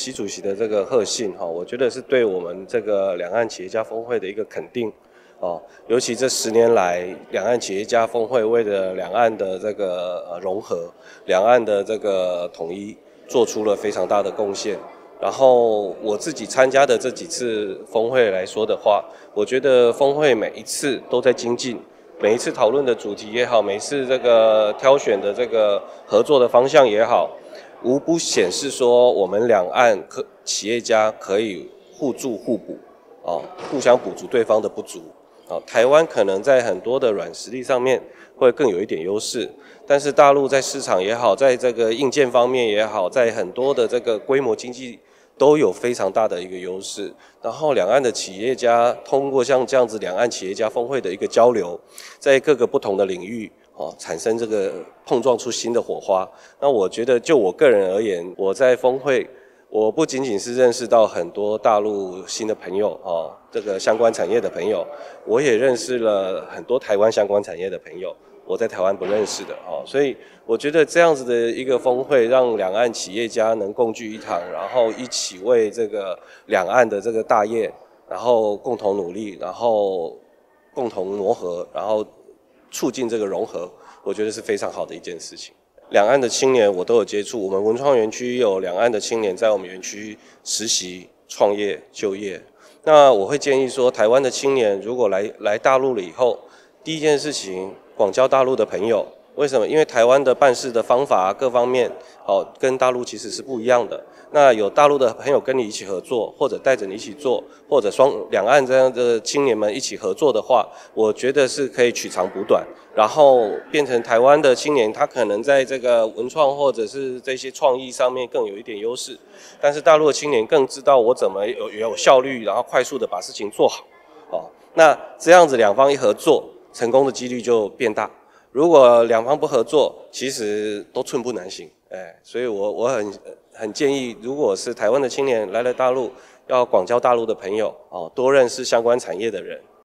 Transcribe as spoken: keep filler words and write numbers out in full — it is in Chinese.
习主席的这个贺信哈，我觉得是对我们这个两岸企业家峰会的一个肯定哦。尤其这十年来，两岸企业家峰会为了两岸的这个呃融合、两岸的这个统一，做出了非常大的贡献。然后我自己参加的这几次峰会来说的话，我觉得峰会每一次都在精进，每一次讨论的主题也好，每一次这个挑选的这个合作的方向也好，无不显示说我们两岸可企业家可以互助互补，啊，互相补足对方的不足。啊，台湾可能在很多的软实力上面会更有一点优势，但是大陆在市场也好，在这个硬件方面也好，在很多的这个规模经济都有非常大的一个优势。然后两岸的企业家通过像这样子两岸企业家峰会的一个交流，在各个不同的领域哦产生这个碰撞出新的火花。那我觉得就我个人而言，我在峰会我不仅仅是认识到很多大陆新的朋友哦，这个相关产业的朋友，我也认识了很多台湾相关产业的朋友，我在台湾不认识的哦，所以我觉得这样子的一个峰会，让两岸企业家能共聚一堂，然后一起为这个两岸的这个大业，然后共同努力，然后共同磨合，然后促进这个融合，我觉得是非常好的一件事情。两岸的青年我都有接触，我们文创园区有两岸的青年在我们园区实习、创业、就业。那我会建议说，台湾的青年如果来来大陆了以后，第一件事情广交大陆的朋友。为什么？因为台湾的办事的方法各方面，哦，跟大陆其实是不一样的。那有大陆的朋友跟你一起合作，或者带着你一起做，或者双两岸这样的青年们一起合作的话，我觉得是可以取长补短，然后变成台湾的青年，他可能在这个文创或者是这些创意上面更有一点优势，但是大陆的青年更知道我怎么有有效率，然后快速的把事情做好，哦，那这样子两方一合作，成功的几率就变大。如果两方不合作，其实都寸步难行，哎，所以我我很很建议，如果是台湾的青年来了大陆，要广交大陆的朋友，哦，多认识相关产业的人。